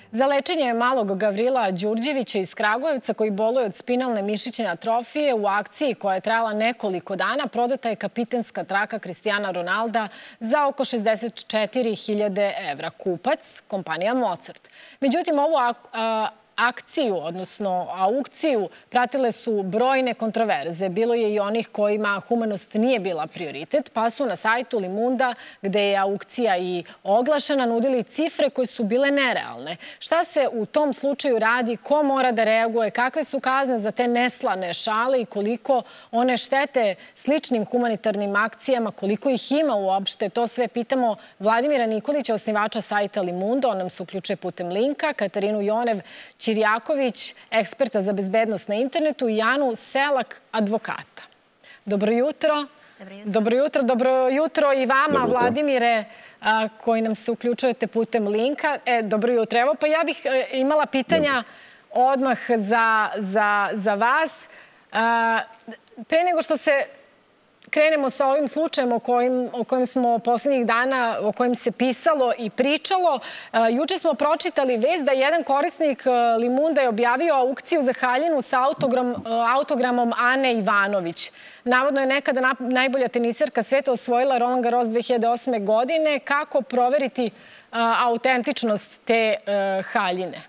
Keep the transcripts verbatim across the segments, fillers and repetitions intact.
Za lečenje malog Gavrila Đurđevića iz Kragujevca, koji boluje od spinalne mišićne atrofije, u akciji koja je trajala nekoliko dana, prodata je kapitenska traka Kristijana Ronalda za oko šezdeset četiri hiljade evra. Kupac, kompanija Mozart. Međutim, ovu akciju, odnosno aukciju, pratile su brojne kontroverze. Bilo je i onih kojima humanost nije bila prioritet, pa su na sajtu Limunda, gde je aukcija i oglašena, nudili cifre koje su bile nerealne. Šta se u tom slučaju radi, ko mora da reaguje, kakve su kazne za te neslane šale i koliko one štete sličnim humanitarnim akcijama, koliko ih ima uopšte, to sve pitamo Vladimira Nikolića, osnivača sajta Limunda, on nam se uključuje putem linka, Katarinu Jonev Ćirjaković, eksperta za bezbednost na internetu, i Janu Selak, advokata. Dobro jutro. Dobro jutro. Dobro jutro i vama, Vladimire, koji nam se uključujete putem linka. E, dobro jutro. Evo, pa ja bih imala pitanja odmah za vas. Pre nego što se krenemo sa ovim slučajem o kojem smo poslednjih dana, o kojem se pisalo i pričalo, juče smo pročitali vest da jedan korisnik Limunda je objavio aukciju za haljinu sa autogramom Ane Ivanović. Navodno je nekada najbolja teniserka sveta osvojila Roland Garros dve hiljade osme godine. Kako proveriti autentičnost te haljine?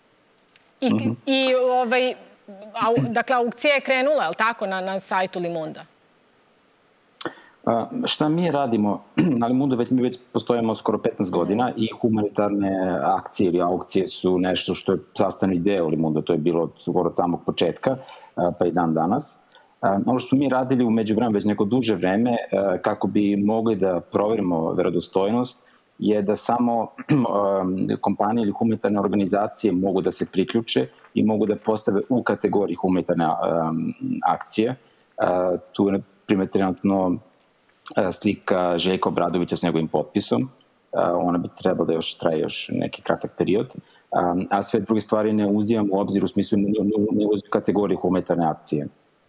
Dakle, aukcija je krenula, je li tako, na sajtu Limunda? Šta mi radimo na Limundu, mi već postojimo skoro petnaest godina i humanitarne akcije ili aukcije su nešto što je sastavni deo Limunda, to je bilo skoro od samog početka, pa i dan danas. Ono što mi radili u međuvremenu već neko duže vreme, kako bi mogli da proverimo verodostojnost, je da samo kompanije ili humanitarne organizacije mogu da se priključe i mogu da postave u kategoriji humanitarne akcije. Tu je, na primjer, trenutno slika Željka Obradovića s njegovim potpisom. Ona bi trebala da još traje još neki kratak period. A sve druge stvari ne uzimam u obzir u smislu ne uzim kategorije humanitarne akcije.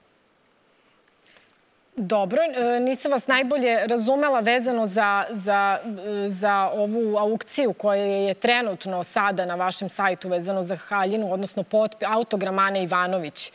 Dobro, nisam vas najbolje razumela vezano za ovu aukciju koja je trenutno sada na vašem sajtu vezano za haljinu, odnosno autogram Ane Ivanović.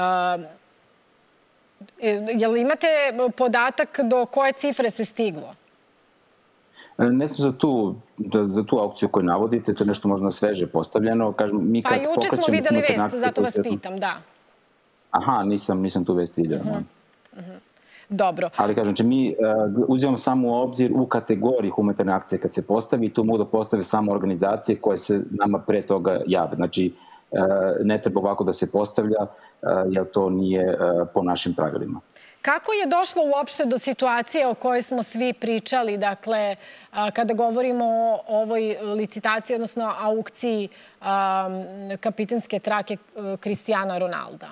Jel imate podatak do koje cifre se stiglo? Ne znam za tu aukciju koju navodite, to je nešto možda sveže postavljeno. Pa juče smo videli vest, zato vas pitam, da. Aha, nisam tu vest vidio. Dobro. Ali kažem, mi uzimamo samo u obzir u kategoriji humanitarne akcije kad se postavi i tu mogu da postave samo organizacije koje se nama pre toga jave. Znači, ne treba ovako da se postavlja, jer to nije po našim pravilima. Kako je došlo uopšte do situacije o kojoj smo svi pričali, dakle, kada govorimo o ovoj licitaciji, odnosno aukciji kapitenske trake Kristijana Ronalda?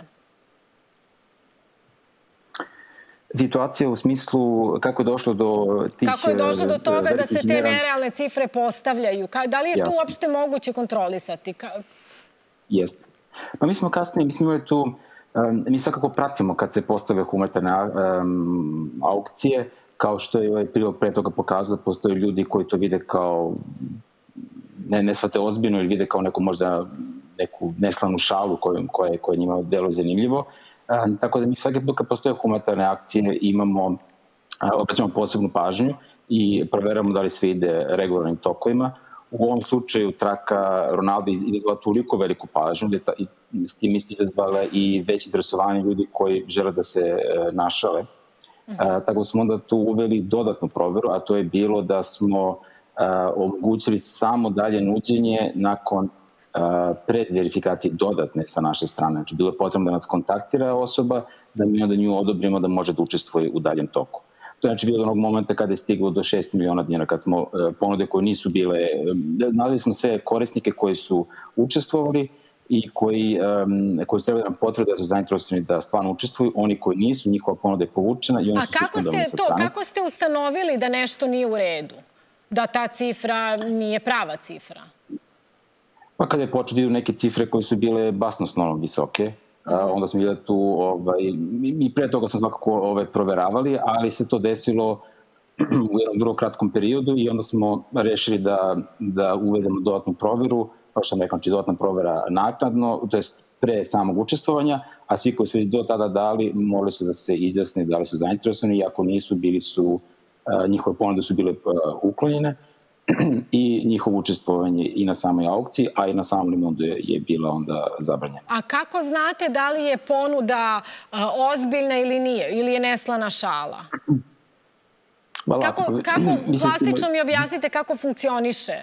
Situacija u smislu kako je došlo do tih... Kako je došlo do toga da se te nerealne cifre postavljaju? Da li je tu uopšte moguće kontrolisati? Jeste. Pa mi smo kasnije, mi smo imali tu, mi svakako pratimo kad se postave humanitarne aukcije, kao što je ovaj prilog pre toga pokazao da postoje ljudi koji to vide kao, ne shvate ozbiljno ili vide kao neku možda neku neslanu šalu koja njima deluje zanimljivo. Tako da mi svaki put kad postoje humanitarne akcije imamo, obraćamo posebnu pažnju i proveramo da li sve ide regularnim tokovima. U ovom slučaju traka Ronalda izazvala toliko veliku pažnju da je s tim isto izazvala i veće interesovanje ljudi koji žele da se našale. Tako da smo onda tu uveli dodatnu proveru, a to je bilo da smo omogućili samo dalje nuđenje nakon predverifikacije dodatne sa naše strane. Znači, bilo je potrebno da nas kontaktira osoba, da mi onda nju odobrimo da može da učestvuje u daljem toku. To je znači bilo od onog momenta kada je stiglo do šest miliona dinara, kad smo ponude koje nisu bile, nalazili smo sve korisnike koji su učestvovali i koji su trebali nam potvrdu da su zainteresovani da stvarno učestvuju, oni koji nisu, njihova ponuda je povučena i oni su suspendovani sa stranice. A kako ste ustanovili da nešto nije u redu? Da ta cifra nije prava cifra? Pa kada je počeo da idu neke cifre koje su bile basnoslovno visoke, onda smo vidjeli tu, i pre toga smo svakako proveravali, ali se to desilo u jednom vrlo kratkom periodu i onda smo rešili da uvedemo dodatnu proveru kao što sam rekao, znači dodatna provera naknadno, to je pre samog učestvovanja, a svi koji su do tada dali morali su da se izjasne da li su zainteresovani, i ako nisu, bili su, njihove ponude su bile uklonjene i njihovo učestvovanje i na samoj aukciji, a i na samom limundu je, je bila onda zabranjena. A kako znate da li je ponuda ozbiljna ili nije, ili je neslana šala? Kako, kako plastično mi objasnite kako funkcioniše?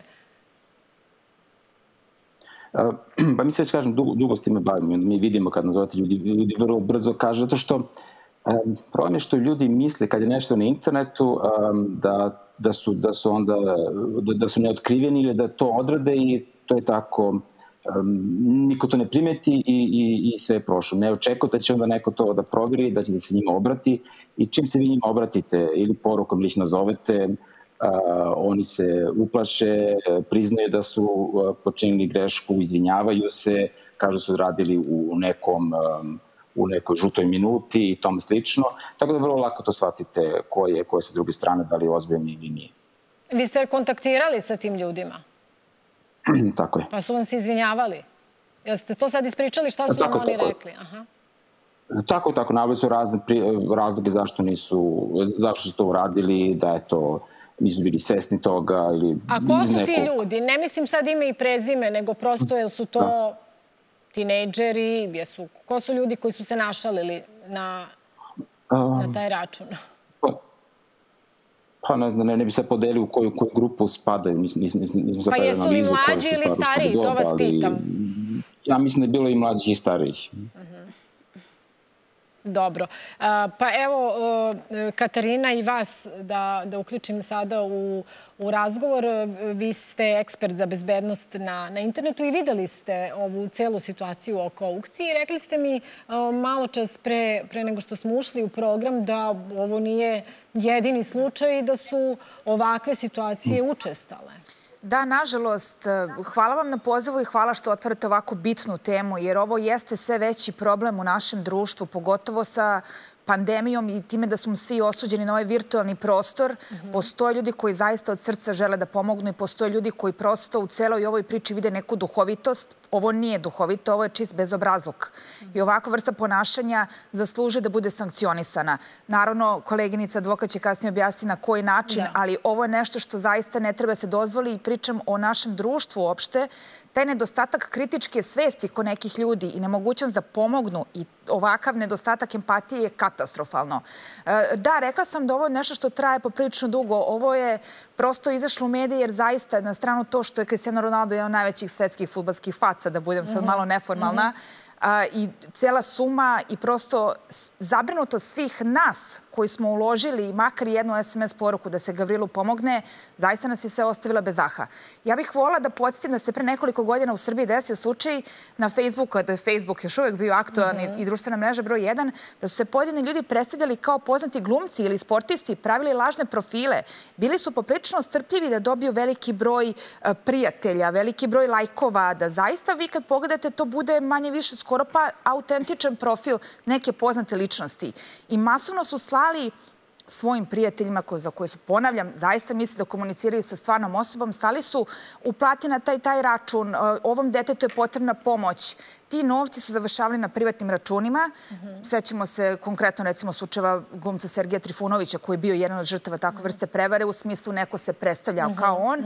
Pa mi se već kažem, dugo, dugo s time bavimo. Mi vidimo kad nazovete ljudi, ljudi vrlo brzo kažu, zato što um, problem je što ljudi misle kad je nešto na internetu um, da, da, su, da su onda da, da su neotkriveni ili da to odrade i to je tako, um, niko to ne primeti i, i, i sve je prošlo. Ne očekujete da će onda neko to da provjeri, da će da se njima obrati i čim se vi njima obratite ili porukom ili ih nazovete, Uh, oni se uplaše, priznaju da su uh, počinili grešku, izvinjavaju se, kažu su radili u nekom um, u nekoj žutoj minuti i tome slično. Tako da vrlo lako to shvatite ko je, ko je sa druge strane, da li je ozbiljno ili nije. Vi ste kontaktirali sa tim ljudima? Tako je. Pa su vam se izvinjavali? Jeste to sad ispričali šta su tako, vam oni tako. rekli? Aha. Tako, tako. Naveli su razne razloge zašto nisu, zašto su to uradili, da je to nisu bili svesni toga ili... A ko su ti ljudi? Ne mislim sad ime i prezime, nego prosto jel su to tinejdžeri, jesu... Ko su ljudi koji su se našalili na, na taj račun? Pa, pa ne znam, ne, ne bi se podelio u koju, koju grupu spadaju. Nisam, nisam, nisam pa jesu li mlađi ili stariji? To vas pitam. Ja mislim da je bilo i mlađih i starijih. Dobro. Pa evo, Katarina, i vas da, da uključim sada u, u razgovor. Vi ste ekspert za bezbednost na, na internetu i videli ste ovu celu situaciju oko aukcije. Rekli ste mi malo čas pre, pre nego što smo ušli u program da ovo nije jedini slučaj i da su ovakve situacije učestale. Da, nažalost, hvala vam na pozivu i hvala što otvarate ovako bitnu temu, jer ovo jeste sve veći problem u našem društvu, pogotovo sa pandemijom i time da smo svi osuđeni na ovaj virtualni prostor. Postoje ljudi koji zaista od srca žele da pomognu i postoje ljudi koji prosto u celoj ovoj priči vide neku duhovitost. Ovo nije duhovito, ovo je čist bezobrazluk. I ovakva vrsta ponašanja zaslužuje da bude sankcionisana. Naravno, koleginica advokat će kasnije objasniti na koji način, ali ovo je nešto što zaista ne treba se dozvoli i pričam o našem društvu uopšte. Taj nedostatak kritičke svesti kod nekih ljudi i nemogućnost da pomognu i ovakav nedostatak empatije je katastrofalno. Da, rekla sam da ovo je nešto što traje poprilično dugo. Ovo je prosto izašlo u medije jer zaista na stranu to što je Cristiano Ronaldo jedan od najvećih svetskih fudbalskih faca, da budem sad malo neformalna, i cela suma i prosto zabrinutost svih nas koji smo uložili makar jednu es em es poruku da se Gavrilu pomogne, zaista nas je sve ostavila bez daha. Ja bih volila da podsjetim da se pre nekoliko godina u Srbiji desio slučaj na Facebooku, da je Facebook još uvijek bio aktualan i društvena mreža broj jedan, da su se pojedini ljudi predstavljali kao poznati glumci ili sportisti, pravili lažne profile, bili su poprilično strpljivi da dobiju veliki broj prijatelja, veliki broj lajkova, da zaista vi kad pogledate to bude manje više skoro pa autentičan profil neke poznate ličnosti. I masovno su slali svojim prijateljima za koje su, ponavljam, zaista misle da komuniciraju sa stvarnom osobom, stali su uplati na taj taj račun, ovom detetu je potrebna pomoć. Ti novci su završavali na privatnim računima. Sećamo se konkretno recimo slučajeva glumca Sergeja Trifunovića koji je bio jedan od žrtava takve vrste prevare, u smislu neko se predstavljao kao on.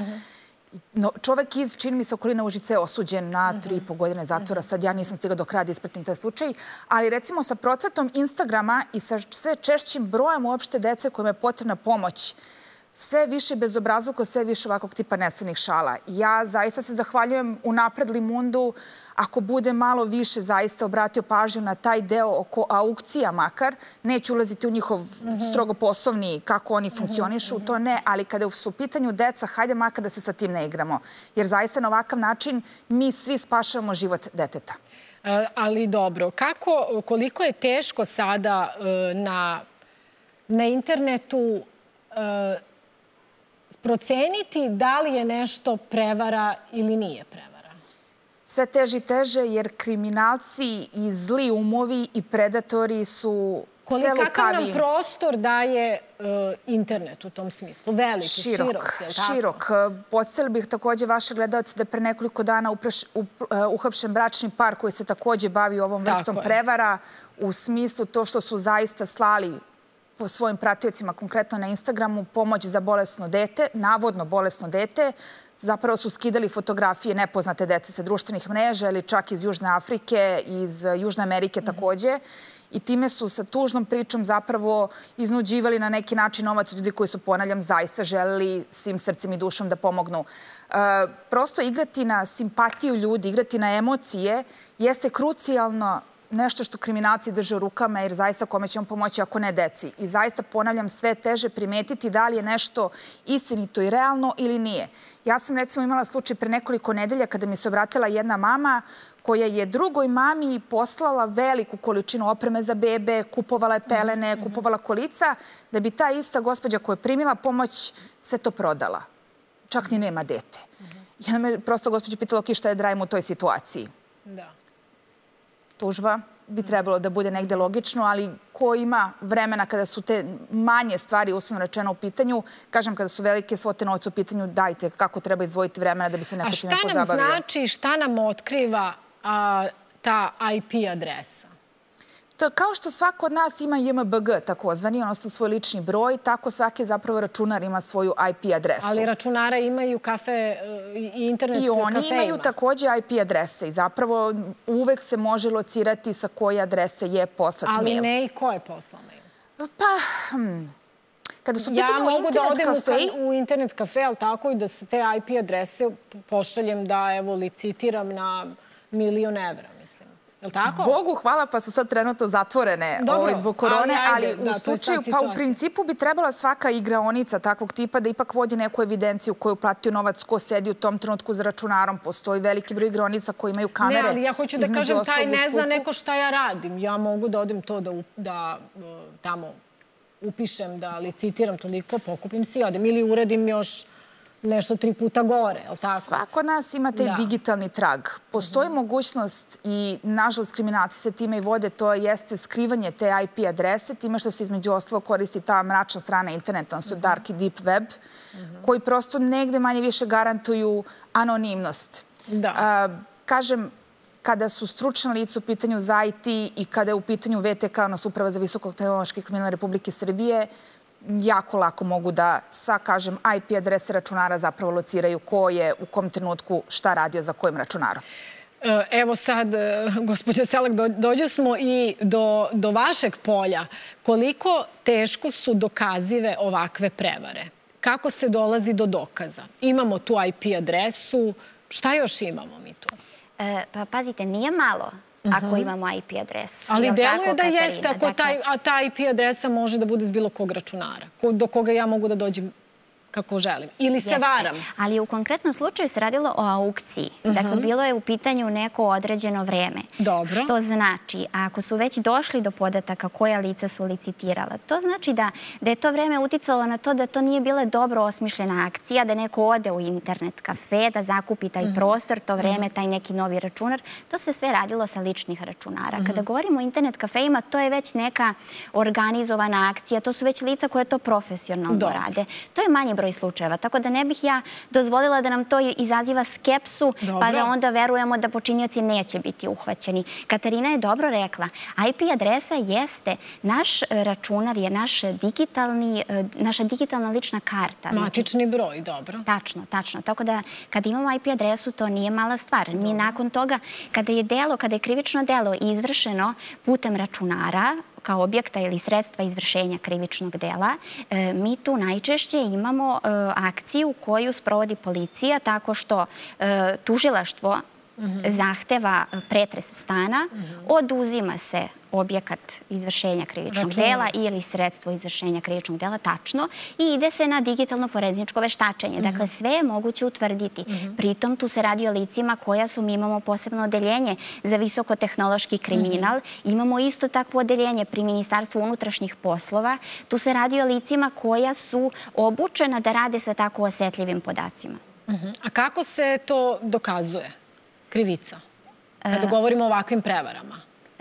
Čovek iz, čini mi se, okolina Užice je osuđen na tri i po godine zatvora. Sad ja nisam stigla do kraja da ispratim taj slučaj. Ali recimo sa procvatom Instagrama i sa sve češćim brojem uopšte dece kojima je potrebna pomoć, sve više bezobrazluka, sve više ovakvog tipa neslanih šala. Ja zaista se zahvaljujem unapred Limundu ako bude malo više zaista obratio pažnju na taj deo oko aukcija makar. Neću ulaziti u njihov strogo poslovni kako oni funkcionišu, to ne, ali kada su u pitanju deca, hajde makar da se sa tim ne igramo. Jer zaista na ovakav način mi svi spašavamo život deteta. Ali dobro, kako, koliko je teško sada na, na internetu proceniti da li je nešto prevara ili nije prevara? Sve teže i teže jer kriminalci i zli umovi i predatori su sve lukaviji. Kakav nam prostor daje internet u tom smislu? Veliki, širok, je li tako? Širok. Podsjetili bih također vaše gledaoce da je pre nekoliko dana uhapšen bračni par koji se također bavi ovom vrstom prevara u smislu to što su zaista slali po svojim pratiocima, konkretno na Instagramu, pomoć za bolesno dete, navodno bolesno dete. Zapravo su skidali fotografije nepoznate dece sa društvenih mreža ili čak iz Južne Afrike, iz Južne Amerike također. I time su sa tužnom pričom zapravo iznuđivali na neki način novac od ljudi koji su, ponavljam, zaista želeli svim srcem i dušom da pomognu. Prosto igrati na simpatiju ljudi, igrati na emocije jeste krucijalno nešto što kriminalci drže u rukama, jer zaista kome će on pomoći ako ne deci. I zaista, ponavljam, sve teže primetiti da li je nešto istinito i realno ili nije. Ja sam recimo imala slučaj pre nekoliko nedelja kada mi se obratila jedna mama koja je drugoj mami poslala veliku količinu opreme za bebe, kupovala je pelene, kupovala kolica, da bi ta ista gospođa koja je primila pomoć sve to prodala. Čak ni nema dete. I onda me prosto gospođa pitala, ok, šta je da radim u toj situaciji? Da. Tužba bi trebalo da bude negde logično, ali ko ima vremena kada su te manje stvari uslovno rečeno u pitanju, kažem kada su velike svote novca u pitanju, dajte kako treba izdvojiti vremena da bi se neko time pozabavio. A šta nam znači, šta nam otkriva ta I P adresa? To je kao što svako od nas ima J M B G takozvani, odnosno svoj lični broj, tako svaki zapravo računar ima svoju I P adresu. Ali računara imaju kafe i internet kafejima. I oni imaju također I P adrese i zapravo uvek se može locirati sa koje adrese je poslat mail. Ali ne i ko je poslao mail? Pa, kada su pitanje ja mogu da odem u internet kafe, ali tako i da se te I P adrese pošaljem da, evo, licitiram na milion evra, mislim. Je li tako? Bogu hvala, pa su sad trenutno zatvorene zbog korone, ali u slučaju, pa u principu bi trebala svaka igraonica takvog tipa da ipak vodi neku evidenciju koju platio novac, ko sedi u tom trenutku za računarom. Postoji veliki broj igraonica koji imaju kamere. Ne, ali ja hoću da kažem, taj ne zna neko šta ja radim. Ja mogu da odem to da tamo upišem, da licitiram toliko, pokupim si i odem. Ili uradim još nešto tri puta gore, je li tako? Svako od nas ima taj digitalni trag. Postoji mogućnost i, nažalost, kriminalci se time i vode, to jeste skrivanje te I P adrese, time što se između ostalo koristi ta mračna strana interneta, odnosno dark i deep web, koji prosto negde manje više garantuju anonimnost. Kažem, kada su stručna lica u pitanju za I T i kada je u pitanju V T K, odnosno Uprava za visokotehnološki kriminal Republike Srbije, jako lako mogu da sa, kažem, I P adrese računara zapravo lociraju ko je u kom trenutku šta radio za kojim računarom. Evo sad, gospođa Selak, dođu smo i do vašeg polja. Koliko teško su dokazive ovakve prevare? Kako se dolazi do dokaza? Imamo tu I P adresu. Šta još imamo mi tu? Pa pazite, nije malo ako imamo I P adresu. Ali deluje da jeste, a ta I P adresa može da bude iz bilo kog računara, do koga ja mogu da dođem kako želim. Ili se varam. Ali u konkretnom slučaju se radilo o aukciji. Dakle, bilo je u pitanju neko određeno vreme. Dobro. Što znači, ako su već došli do podataka koja lica su licitirala, to znači da je to vreme uticalo na to da to nije bila dobro osmišljena akcija, da neko ode u internet kafe, da zakupi taj prostor, to vreme, taj neki novi računar. To se sve radilo sa ličnih računara. Kada govorimo o internet kafejima, to je već neka organizovana akcija, to su već lica koje to profesionalno rade. To je manje broj slučajeva. Tako da ne bih ja dozvolila da nam to izaziva skepsu, pa da onda verujemo da počinioci neće biti uhvaćeni. Katarina je dobro rekla. I P adresa jeste naš računar, je naša digitalna lična karta. Matični broj, dobro. Tačno, tačno. Tako da kad imamo I P adresu, to nije mala stvar. Mi nakon toga, kada je delo, kada je krivično delo izvršeno putem računara, kao objekta ili sredstva izvršenja krivičnog dela, mi tu najčešće imamo akciju koju sprovodi policija tako što tužilaštvo zahteva pretres stana, oduzima se objekat izvršenja krivičnog dela ili sredstvo izvršenja krivičnog dela, tačno, i ide se na digitalno forenzičko veštačenje. Dakle, sve je moguće utvrditi. Pritom tu se radi o licima koja su, mi imamo posebno odeljenje za visokotehnološki kriminal, imamo isto takvo odeljenje pri Ministarstvu unutrašnjih poslova, tu se radi o licima koja su obučena da rade sa tako osetljivim podacima. A kako se to dokazuje? Krivica, kada govorimo o ovakvim prevarama?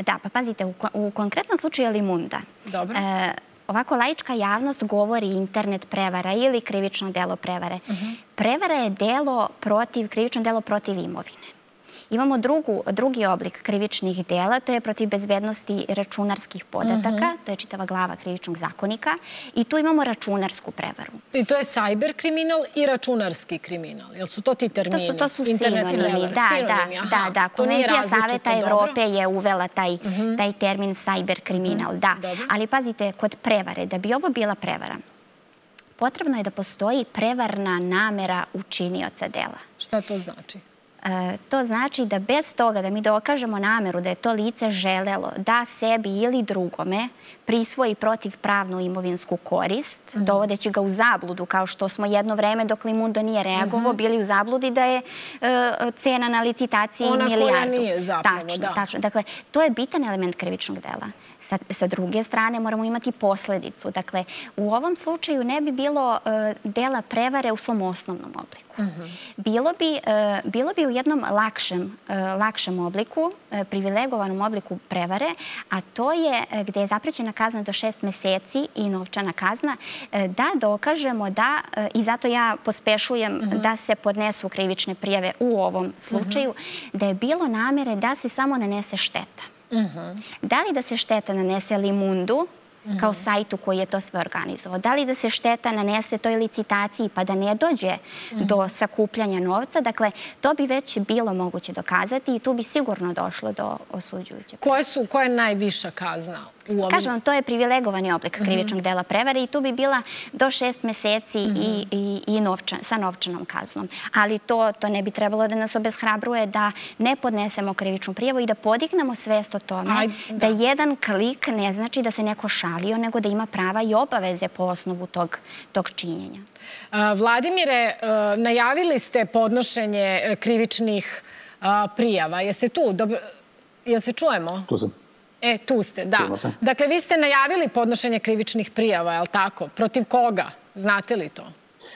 Da, pa pazite, u, u konkretnom slučaju Limunda. Dobro. E, ovako laička javnost govori internet prevara ili krivično delo prevare. Uh-huh. Prevara je delo protiv, krivično delo protiv imovine. Imamo drugu, drugi oblik krivičnih dela, to je protiv bezbednosti računarskih podataka, uh-huh. to je čitava glava krivičnog zakonika i tu imamo računarsku prevaru. I to je cyber kriminal i računarski kriminal. Jel su to ti termini? To su, to su sinonimi. Da, da, da, da. Konvencija Saveta Evrope je uvela taj, uh-huh. taj termin cyber kriminal. Uh-huh. Da. Dobro. Ali pazite, kod prevare, da bi ovo bila prevara, potrebno je da postoji prevarna namera učinioca dela. Šta to znači? E, to znači da bez toga da mi dokažemo nameru da je to lice želelo da sebi ili drugome prisvoji protivpravnu imovinsku korist, uh-huh. dovodeći ga u zabludu, kao što smo jedno vreme dok Limundo nije reagovao, uh-huh. bili u zabludi da je e, cena na licitaciji Ona milijardu. Ona koja nije zapravo, tačno, da. Tačno. Dakle, to je bitan element krivičnog dela. Sa, sa druge strane moramo imati posledicu. Dakle, u ovom slučaju ne bi bilo e, dela prevare u svom osnovnom obliku. Uh-huh. Bilo bi, e, bilo bi u jednom lakšem, e, lakšem obliku, e, privilegovanom obliku prevare, a to je e, gde je zaprećena kazna do šest meseci i novčana kazna, e, da dokažemo da, e, i zato ja pospešujem uh-huh. da se podnesu krivične prijave u ovom slučaju, uh-huh. da je bilo namere da se samo nanese šteta. Uh-huh. Da li da se šteta nanese Limundu, uh-huh. kao sajtu koji je to sve organizovao? Da li da se šteta nanese toj licitaciji pa da ne dođe uh-huh. do sakupljanja novca? Dakle, to bi već bilo moguće dokazati i tu bi sigurno došlo do osuđujuće. Koje su, koja je najviša kazna? Kažem vam, to je privilegovani oblik krivičnog dela prevare i tu bi bila do šest meseci i, i, i novčan, sa novčanom kaznom. Ali to, to ne bi trebalo da nas obeshrabruje da ne podnesemo krivičnu prijavu i da podignemo svest o tome Aj, da. da jedan klik ne znači da se neko šalio, nego da ima prava i obaveze po osnovu tog, tog činjenja. A, Vladimire, a, najavili ste podnošenje krivičnih a, prijava. Jeste tu? Dobro, jel se čujemo? Tu sam. E, tu ste, da. Dakle, vi ste najavili podnošenje krivičnih prijava, je li tako? Protiv koga? Znate li to?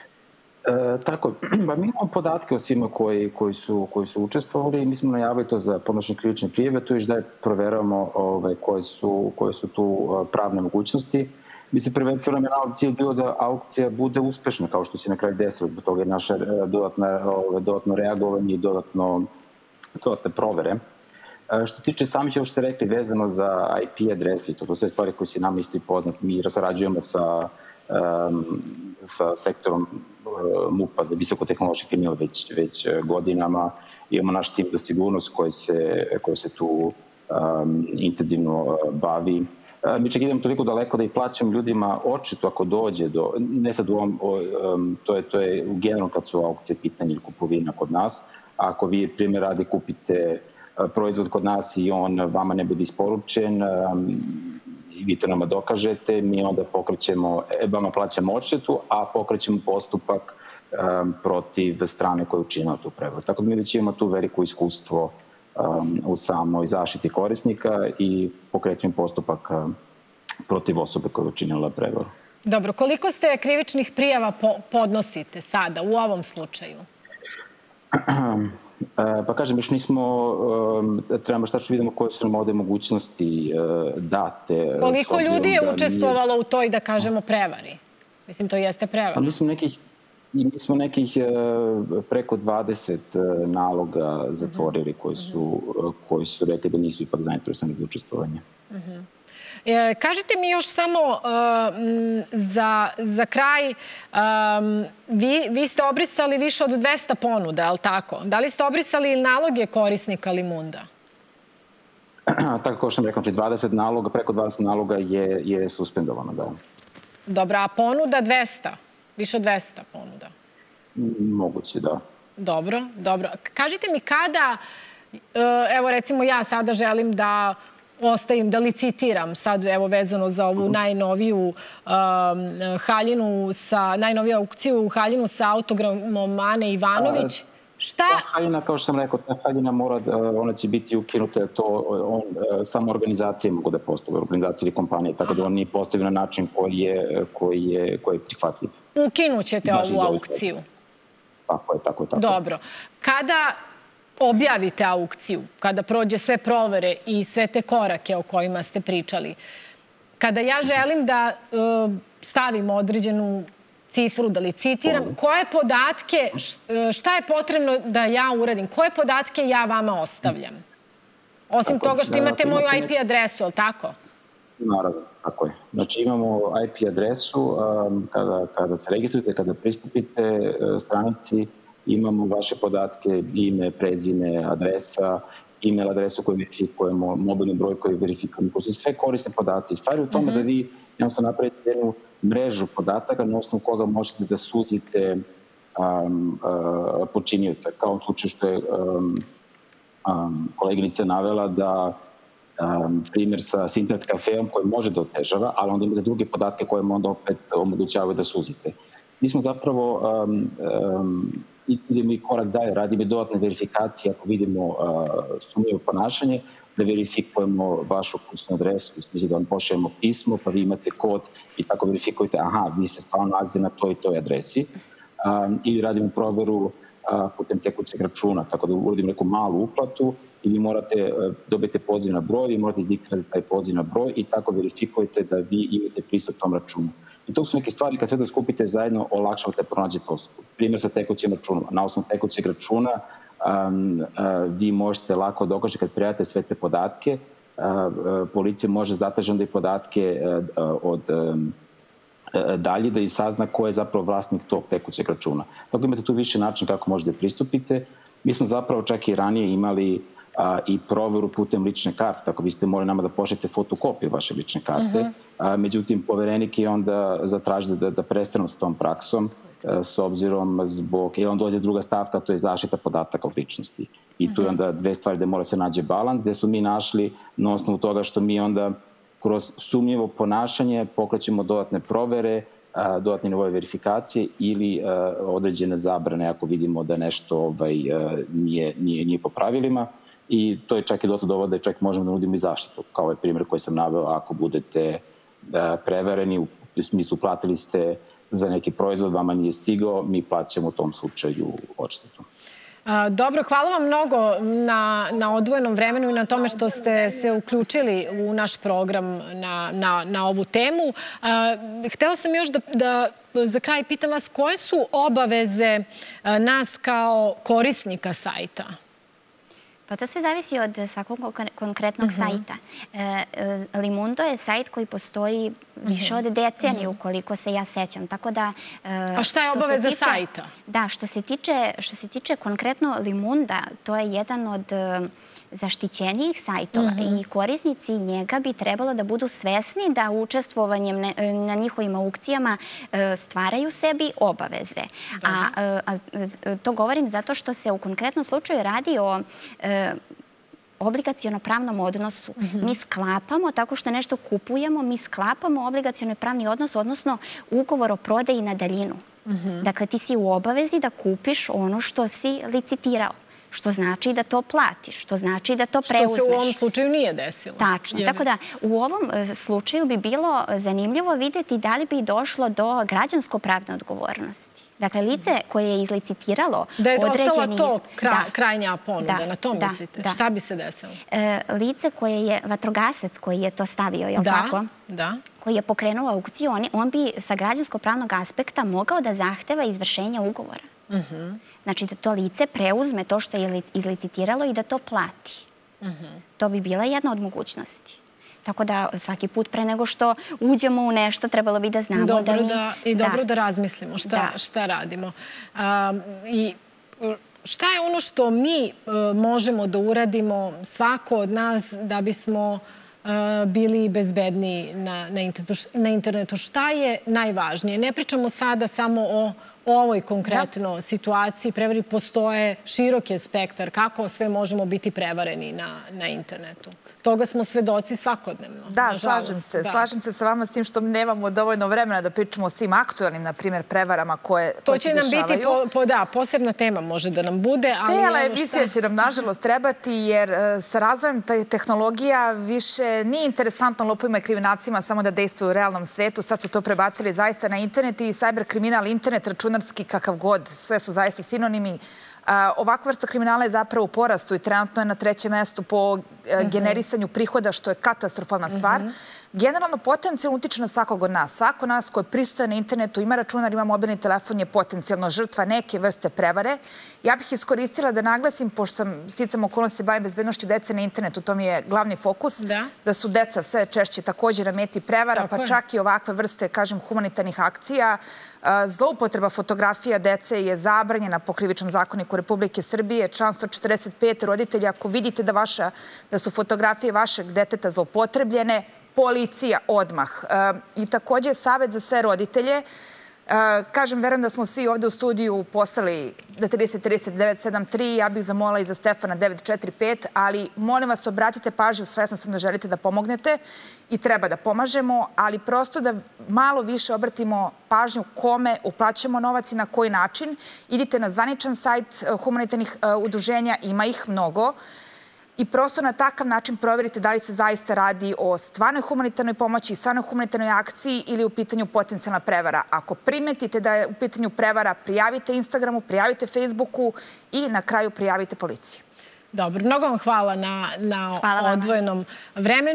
E, tako, ba, mi imamo podatke o svima koji, koji, su, koji su učestvovali i mi smo najavili to za podnošenje krivične prijave, to je da je proveravamo ove, koje, su, koje su tu pravne mogućnosti. Mi se prvenstveno na cilj bilo da aukcija bude uspešna, kao što se na kraju desilo, zbog toga je naše dodatno, dodatno reagovanje i dodatno, dodatne provere. Što tiče samih, što ste rekli, vezano za I P adrese, to su sve stvari koje se nama isto i poznati. Mi sarađujemo sa, um, sa sektorom uh, MUP-a za visokotehnološki kriminal već, već godinama. Imamo naš tim za sigurnost koji se, koji se tu um, intenzivno uh, bavi. Uh, mi čak idemo toliko daleko da i plaćamo ljudima odštetu ako dođe do, ne sad u ovom, um, to je, to je generalno kad su aukcije pitanje ili kupovina kod nas. Ako vi, primjer radi, kupite proizvod kod nas i on vama ne bude isporučen i vi to nama dokažete, mi onda pokrećemo, vama plaćamo odštetu, a pokrećemo postupak protiv strane koja je učinila tu prevaru. Tako da mi već imamo tu veliko iskustvo u samoj zaštiti korisnika i pokrećemo postupak protiv osobe koja je učinila prevaru. Dobro, koliko ste krivičnih prijava podnosite sada u ovom slučaju? Pa kažem, još nismo, trebamo šta što vidimo koje su nam ovde mogućnosti date. Koliko ljudi je učestvovalo u toj, da kažemo, prevari? Mislim, to jeste prevara. Mi smo nekih, mi smo nekih preko dvadeset naloga zatvorili koji su, koji su rekli da nisu ipak zainteresovani za učestvovanje. Uh-huh. E, kažite mi još samo uh, za, za kraj, um, vi, vi ste obrisali više od dvesta ponuda, je li tako? Da li ste obrisali naloge korisnika Limunda? Tako kao što sam rekao, znači dvadeset naloga, preko dvadeset naloga je, je suspendovano, da. Dobro, a ponuda dvesta? Više od dvesta ponuda? Moguće, da. Dobro, dobro. Kažite mi kada, evo recimo ja sada želim da ostavim, da licitiram sad, evo vezano za ovu najnoviju um, haljinu, sa, najnoviju aukciju u haljinu sa autogramom Ane Ivanović. Šta? Ta haljina, kao što sam rekao, ta haljina mora, ona će biti ukinuta, to on, samo organizacije mogu da postave, organizacije ili kompanije, tako da on nije postavio na način koji je, koji je, koji je prihvatljiv. Ukinut ćete ovu aukciju? Tako je, tako je, tako. Dobro. Kada objavite aukciju, kada prođe sve provere i sve te korake o kojima ste pričali, kada ja želim da stavim određenu cifru, da licitiram, koje podatke, šta je potrebno da ja uradim, koje podatke ja vama ostavljam? Osim toga što imate moju I P adresu, ali tako? Naravno, tako je. Znači imamo I P adresu, kada se registrujete, kada pristupite stranici, imamo vaše podatke, ime, prezime, adresa, e-mail adresu koju verifikujemo, mobilni broj koji verifikujemo, koji su sve korisne podaci. Stvari u tome da vi jednostavno napravite jednu mrežu podataka na osnovu koga možete da suzite počinioca. Kao u slučaju što je koleginica navela da primjer sa internet kafeom koji može da otežava, ali onda imate druge podatke koje onda opet omogućavaju da suzite. Mi smo zapravo idemo i korak dalje, radimo i dodatne verifikacije ako vidimo sumnjivo ponašanje, da verifikujemo vašu kućnu adresu, u smislu da vam pošaljemo pismo, pa vi imate kod i tako verifikujete, aha, vi se stvarno nalazite na toj i toj adresi. Ili radimo proveru putem tekućeg računa, tako da uradimo neku malu uplatu i vi morate, dobijete poziv na broj, vi morate izdiktirati taj poziv na broj i tako verifikujete da vi imate pristup tom računu. I to su neke stvari, kad sve da skupite zajedno, olakšavate pronađete osobu. Primjer sa tekućim računom. Na osnovu tekućeg računa vi možete lako dokažete kad prijavite sve te podatke. Policija može zatražiti onda i podatke od dalje da i sazna ko je zapravo vlasnik tog tekućeg računa. Tako imate tu više način kako možete pristupite. Mi smo zapravo čak i ranije imali i proveru putem lične karte, tako vi ste morali nama da pošaljete fotokopiju vaše lične karte. Međutim, poverenik je onda zatražio da prestanu s tom praksom s obzirom zbog, jer on dođe druga stavka, to je zaštita podataka od ličnosti. I tu je onda dve stvari gde mora se nađe balans, gde smo mi našli na osnovu toga što mi onda kroz sumnjivo ponašanje pokrećemo dodatne provere, dodatne nivoje verifikacije ili određene zabrane ako vidimo da nešto nije po pravilima. I to je čak i do to dovode, čak možemo da nudimo i zaštitu, kao ovaj primjer koji sam naveo, ako budete prevereni, u smislu platili ste za neki proizvod, vama nije stigao, mi plaćamo u tom slučaju odštetu. Dobro, hvala vam mnogo na odvojenom vremenu i na tome što ste se uključili u naš program na ovu temu. Htela sam još da za kraj pitam vas koje su obaveze nas kao korisnika sajta? Pa to sve zavisi od svakog konkretnog sajta. Limundo je sajt koji postoji više od decenije, ukoliko se ja sećam. A šta je obaveza sajta? Da, što se tiče konkretno Limunda, to je jedan od zaštićenijih sajtova i korisnici njega bi trebalo da budu svesni da učestvovanjem na njihovim aukcijama stvaraju sebi obaveze. A to govorim zato što se u konkretnom slučaju radi o obligaciono-pravnom odnosu. Mi sklapamo, tako što nešto kupujemo, mi sklapamo obligaciono-pravni odnos, odnosno ugovor o prodaji na daljinu. Dakle, ti si u obavezi da kupiš ono što si licitirao. Što znači da to platiš, što znači da to preuzmeš. Što se u ovom slučaju nije desilo. Tačno. Tako da u ovom slučaju bi bilo zanimljivo vidjeti da li bi došlo do građansko-pravne odgovornosti. Dakle, lice koje je izlicitiralo da je dostala to krajnja ponuda, na to mislite? Šta bi se desilo? Lice koje je vatrogasac koji je to stavio, je li tako? Da. Koji je pokrenuo aukciju, on bi sa građansko-pravnog aspekta mogao da zahteva izvršenje ugovora. Znači da to lice preuzme to što je izlicitiralo i da to plati. To bi bila jedna od mogućnosti. Tako da svaki put pre nego što uđemo u nešto trebalo bi da znamo da mi... I dobro da razmislimo šta radimo. I šta je ono što mi možemo da uradimo, svako od nas, da bismo bili bezbedniji na internetu? Šta je najvažnije? Ne pričamo sada samo o ovoj konkretno situaciji. Prevari postoje širok je spektar kako sve možemo biti prevareni na internetu. Toga smo svedoci svakodnevno. Da, slažem se. Slažem se sa vama s tim što nemamo dovoljno vremena da pričamo o svim aktualnim, na primjer, prevarama koje se dešavaju. To će nam biti, da, posebna tema može da nam bude. Cijela emisija će nam, nažalost, trebati, jer sa razvojem tehnologija više nije interesantno lopovima i kriminalcima samo da dejstvuju u realnom svetu. Sad su to prebacili zaista na internet i cyber kriminal, internet, računarski, kakav god. Sve su zaista sinonimi. Ovakva vrsta kriminala je zapravo u porastu i trenutno je na trećem mestu po generisanju prihoda, što je katastrofalna stvar. Generalno, potencijalno utiče na svakog od nas. Svako nas ko je prisutan na internetu, ima računar, ima mobilni telefon, je potencijalno žrtva neke vrste prevare. Ja bih iskoristila da naglasim, pošto sam sticam okolnosti se bavim bezbednošću dece na internetu, to mi je glavni fokus, da su deca sve češće također na meti prevara, pa čak i ovakve vrste, kažem, humanitarnih akcija. Zloupotreba fotografija dece je zabranjena po Krivičnom zakoniku Republike Srbije. Član sto četrdeset pet, roditelji, ako vidite da, vaša, da su fotografije vašeg deteta zloupotrebljene, policija odmah. I također savjet za sve roditelje. Kažem, verujem da smo svi ovde u studiju poslali na trideset trideset devet sedam tri, ja bih zamolila i za Stefana devet četiri pet, ali molim vas, obratite pažnju, svesna sam da želite da pomognete i treba da pomažemo, ali prosto da malo više obratimo pažnju kome uplaćujemo novac i na koji način. Idite na zvaničan sajt humanitarnih udruženja, ima ih mnogo, i prosto na takav način provjerite da li se zaista radi o stvarnoj humanitarnoj pomoći, stvarnoj humanitarnoj akciji ili u pitanju potencijalna prevara. Ako primetite da je u pitanju prevara, prijavite Instagramu, prijavite Facebooku i na kraju prijavite policiji. Dobro, mnogo vam hvala na odvojenom vremenu.